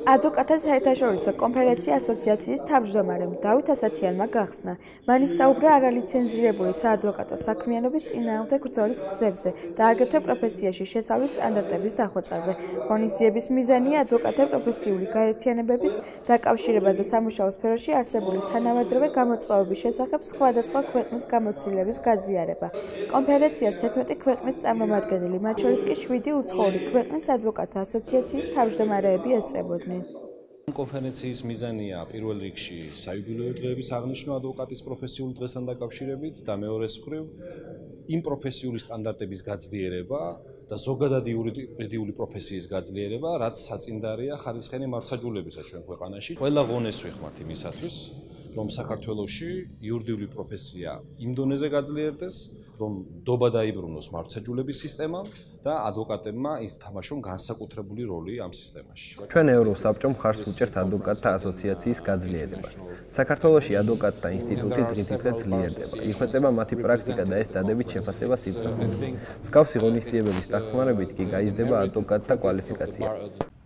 ადვოკატთა საერთაშორისო კონფერენცია ასოციაციის თავმჯდომარემ დავით ასათიანმა გახსნა. მან ისაუბრა არალიცენზირებული საადვოკატო საქმიანობის წინააღმდეგ ბრძოლის გზებზე და აგრეთვე პროფესიაში შესავლის სტანდარტების დახვეწაზე. ღონისძიების მიზანია ადვოკატთა პროფესიული გაერთიანებების დაკავშირება და სამუშაო სფეროში არსებული თანამედროვე გამოწვევების შესახებ სხვადასხვა ქვეყნის გამოცდილების გაზიარება. კონფერენციას 11 ქვეყნის წარმომადგენელი, მათ შორის კი 7 უცხოური ქვეყნის ადვოკატთა ასოციაციის თავმჯდომარეები ესწრებოდნენ. კონფერენციის მიზანია პირველ რიგში საიუბილეო დღეების აღნიშვნა ადვოკატის პროფესიული დღესთან დაკავშირებით და მეორეს მხრივ იმ პროფესიული სტანდარტების გაძლიერება და ზოგადად იურიდიული პროფესიის გაძლიერება, რაც საწინდარია ხარისხიანი მართლმსაჯულებისა ჩვენ ქვეყანაში. ყველა ღონეს ვეხმართ იმისათვის, რომ საქართველოში იურიდიული პროფესია იმ დონეზე გაძლიერდეს, რომ დობა დაიბრუნოს მართლმსაჯულების სისტემამ და ადვოკატებმა ის თამაშონ განსაკუთრებული როლი ამ სისტემაში. ჩვენ ევროსაბჭომ მხარს უჭერთ ადვოკატთა ასოციაციის გაძლიერებას. საქართველოში ადვოკატთა ინსტიტუტი დღითიდღე ძლიერდება. იხვეწება მათი პრაქტიკა და ეს დადებით შეფასებას იბსახურებს. მსგავსი ღონისძიებების დახმარებით კი გაიზრდება ადვოკატთა კვალიფიკაცია.